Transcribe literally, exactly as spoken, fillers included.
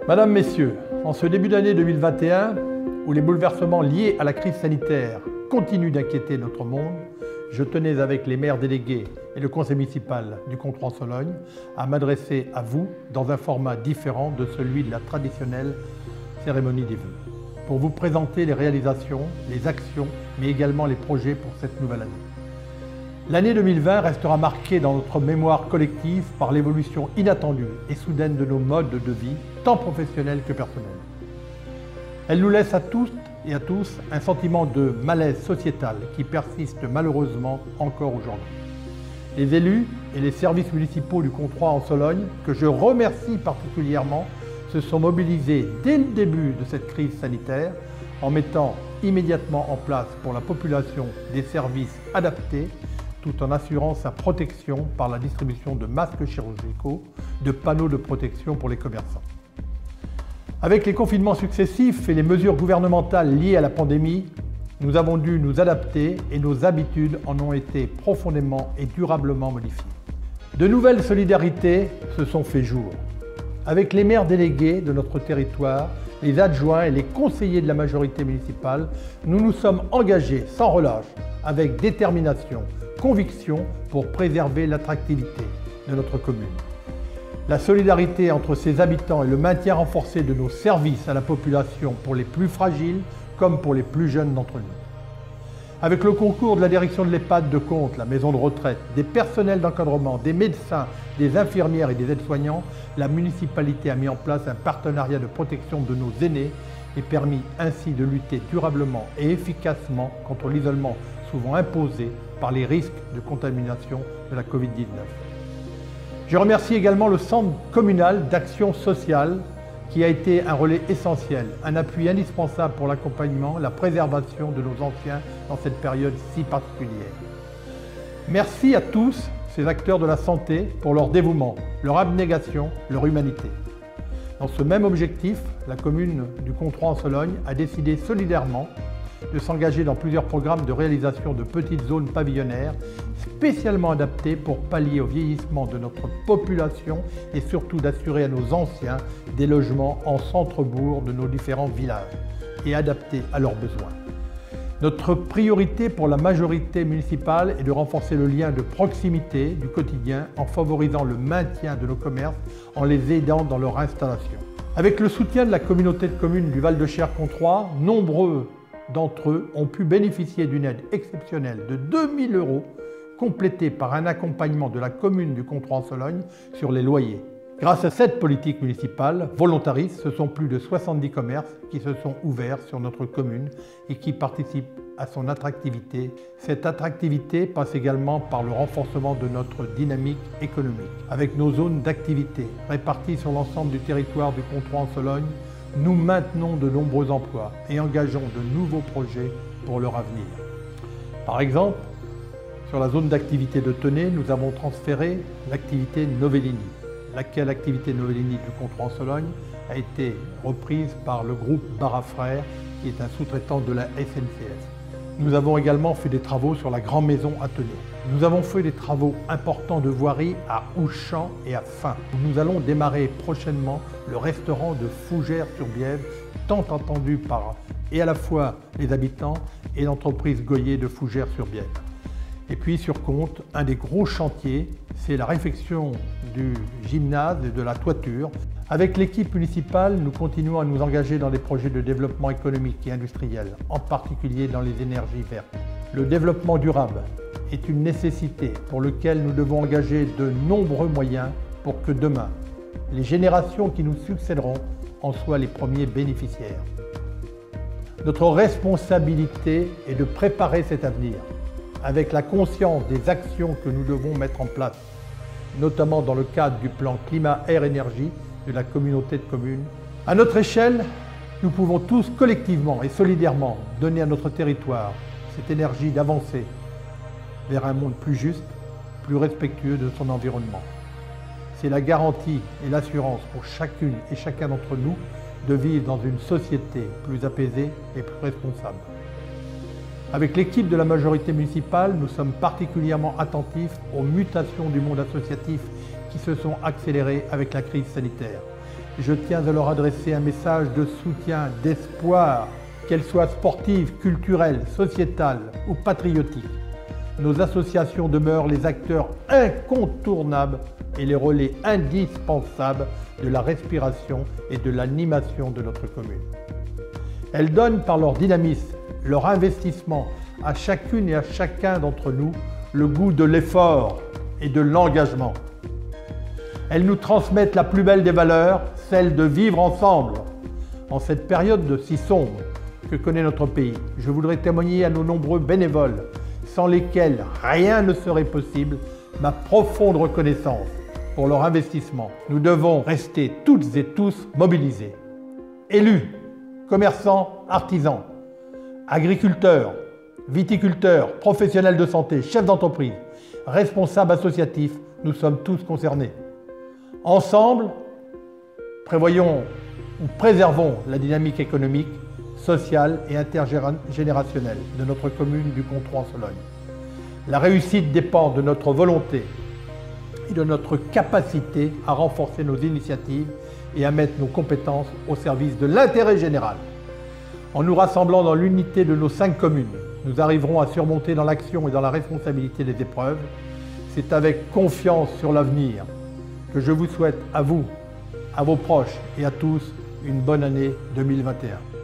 Madame, Messieurs, en ce début d'année deux mille vingt et un, où les bouleversements liés à la crise sanitaire continuent d'inquiéter notre monde, je tenais avec les maires délégués et le conseil municipal du Comtois-en-Sologne à m'adresser à vous dans un format différent de celui de la traditionnelle cérémonie des vœux, pour vous présenter les réalisations, les actions, mais également les projets pour cette nouvelle année. L'année deux mille vingt restera marquée dans notre mémoire collective par l'évolution inattendue et soudaine de nos modes de vie, tant professionnels que personnels. Elle nous laisse à tous et à tous un sentiment de malaise sociétal qui persiste malheureusement encore aujourd'hui. Les élus et les services municipaux du Comtois-en-Sologne, que je remercie particulièrement, se sont mobilisés dès le début de cette crise sanitaire en mettant immédiatement en place pour la population des services adaptés tout en assurant sa protection par la distribution de masques chirurgicaux, de panneaux de protection pour les commerçants. Avec les confinements successifs et les mesures gouvernementales liées à la pandémie, nous avons dû nous adapter et nos habitudes en ont été profondément et durablement modifiées. De nouvelles solidarités se sont fait jour. Avec les maires délégués de notre territoire, les adjoints et les conseillers de la majorité municipale, nous nous sommes engagés sans relâche, avec détermination, conviction pour préserver l'attractivité de notre commune. La solidarité entre ses habitants et le maintien renforcé de nos services à la population pour les plus fragiles comme pour les plus jeunes d'entre nous. Avec le concours de la direction de l'EHPAD de Contes, la maison de retraite, des personnels d'encadrement, des médecins, des infirmières et des aides-soignants, la municipalité a mis en place un partenariat de protection de nos aînés et permis ainsi de lutter durablement et efficacement contre l'isolement souvent imposé par les risques de contamination de la Covid dix-neuf. Je remercie également le Centre communal d'action sociale qui a été un relais essentiel, un appui indispensable pour l'accompagnement, la préservation de nos anciens dans cette période si particulière. Merci à tous ces acteurs de la santé pour leur dévouement, leur abnégation, leur humanité. Dans ce même objectif, la commune du Comtois-en-Sologne a décidé solidairement de s'engager dans plusieurs programmes de réalisation de petites zones pavillonnaires spécialement adaptées pour pallier au vieillissement de notre population et surtout d'assurer à nos anciens des logements en centre-bourg de nos différents villages et adaptés à leurs besoins. Notre priorité pour la majorité municipale est de renforcer le lien de proximité du quotidien en favorisant le maintien de nos commerces en les aidant dans leur installation. Avec le soutien de la communauté de communes du Val-de-Cher-Comtois, nombreux d'entre eux ont pu bénéficier d'une aide exceptionnelle de deux mille euros, complétée par un accompagnement de la commune du Comtois-en-Sologne sur les loyers. Grâce à cette politique municipale volontariste, ce sont plus de soixante-dix commerces qui se sont ouverts sur notre commune et qui participent à son attractivité. Cette attractivité passe également par le renforcement de notre dynamique économique, avec nos zones d'activité réparties sur l'ensemble du territoire du Comtois-en-Sologne. Nous maintenons de nombreux emplois et engageons de nouveaux projets pour leur avenir. Par exemple, sur la zone d'activité de Tenay, nous avons transféré l'activité Novellini, laquelle activité Novellini du Comtois-en-Sologne a été reprise par le groupe Bara Frères, qui est un sous-traitant de la S N C F. Nous avons également fait des travaux sur la Grande Maison à Tenay. Nous avons fait des travaux importants de voirie à Ouchamps et à Fain. Nous allons démarrer prochainement le restaurant de Fougères-sur-Bièvre, tant attendu par et à la fois les habitants et l'entreprise Goyer de Fougères-sur-Bièvre. Et puis sur Contes, un des gros chantiers, c'est la réfection du gymnase et de la toiture. Avec l'équipe municipale, nous continuons à nous engager dans des projets de développement économique et industriel, en particulier dans les énergies vertes. Le développement durable est une nécessité pour laquelle nous devons engager de nombreux moyens pour que demain, les générations qui nous succéderont en soient les premiers bénéficiaires. Notre responsabilité est de préparer cet avenir avec la conscience des actions que nous devons mettre en place, notamment dans le cadre du plan climat-air-énergie de la communauté de communes. À notre échelle, nous pouvons tous collectivement et solidairement donner à notre territoire cette énergie d'avancer vers un monde plus juste, plus respectueux de son environnement. C'est la garantie et l'assurance pour chacune et chacun d'entre nous de vivre dans une société plus apaisée et plus responsable. Avec l'équipe de la majorité municipale, nous sommes particulièrement attentifs aux mutations du monde associatif qui se sont accélérées avec la crise sanitaire. je tiens à leur adresser un message de soutien, d'espoir, qu'elles soient sportives, culturelles, sociétales ou patriotiques. Nos associations demeurent les acteurs incontournables et les relais indispensables de la respiration et de l'animation de notre commune. Elles donnent par leur dynamisme, leur investissement à chacune et à chacun d'entre nous le goût de l'effort et de l'engagement. Elles nous transmettent la plus belle des valeurs, celle de vivre ensemble. En cette période si sombre que connaît notre pays, je voudrais témoigner à nos nombreux bénévoles, sans lesquels rien ne serait possible, ma profonde reconnaissance pour leur investissement. Nous devons rester toutes et tous mobilisés. Élus, commerçants, artisans, agriculteurs, viticulteurs, professionnels de santé, chefs d'entreprise, responsables associatifs, nous sommes tous concernés. Ensemble, prévoyons ou préservons la dynamique économique, sociale et intergénérationnelle de notre commune du Comtois-en-Sologne. La réussite dépend de notre volonté et de notre capacité à renforcer nos initiatives et à mettre nos compétences au service de l'intérêt général. En nous rassemblant dans l'unité de nos cinq communes, nous arriverons à surmonter dans l'action et dans la responsabilité des épreuves. C'est avec confiance sur l'avenir que je vous souhaite à vous, à vos proches et à tous une bonne année deux mille vingt et un.